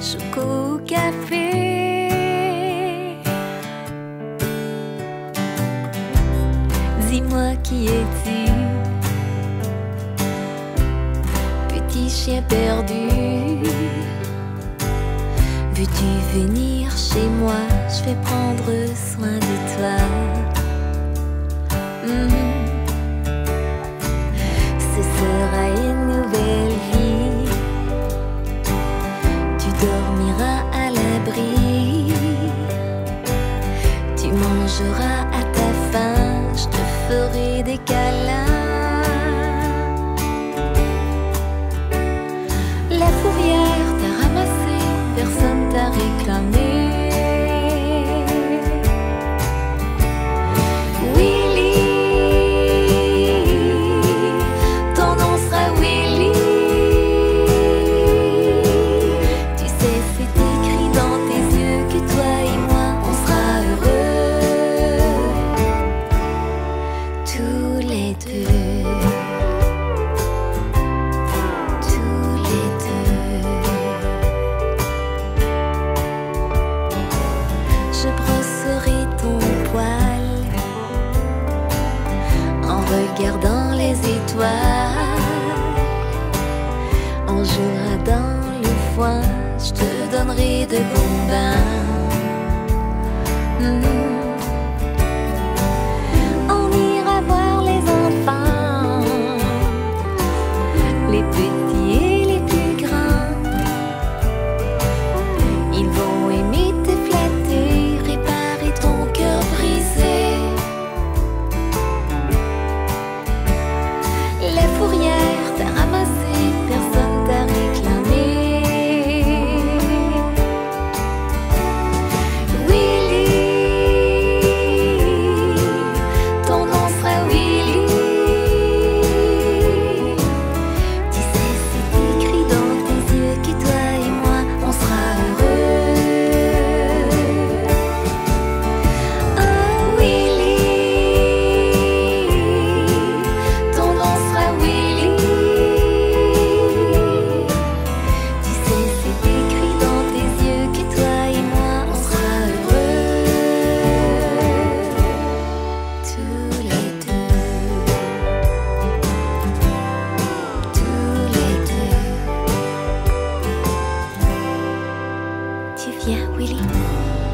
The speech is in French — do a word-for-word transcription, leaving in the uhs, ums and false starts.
choco café. Dis-moi qui es-tu, petit chien perdu? Veux-tu venir chez moi? Je vais prendre soin de toi. Mmh. Ce sera une nouvelle vie. Tu dormiras à l'abri. Tu mangeras à ta faim. Je te ferai des câlins. La fourrière t'a ramassé, personne t'a réclamé. Je brosserai ton poil en regardant les étoiles. On jouera dans le foin, je te donnerai de bons bains. Mmh. On ira voir les enfants, les petits et les plus grands. Ils vont aimer te flatter, réparer ton cœur brisé. La fourrière t'a ramassé, personne t'a réclamé. Willy, ton nom sera Willy. Tu sais, c'est écrit dans tes yeux que toi et moi, on sera heureux. Oh Willy, ton nom sera Willy. Tu sais, c'est écrit dans tes yeux que toi et moi, on sera heureux. Tous les deux, tous les deux. Tu viens, Willy?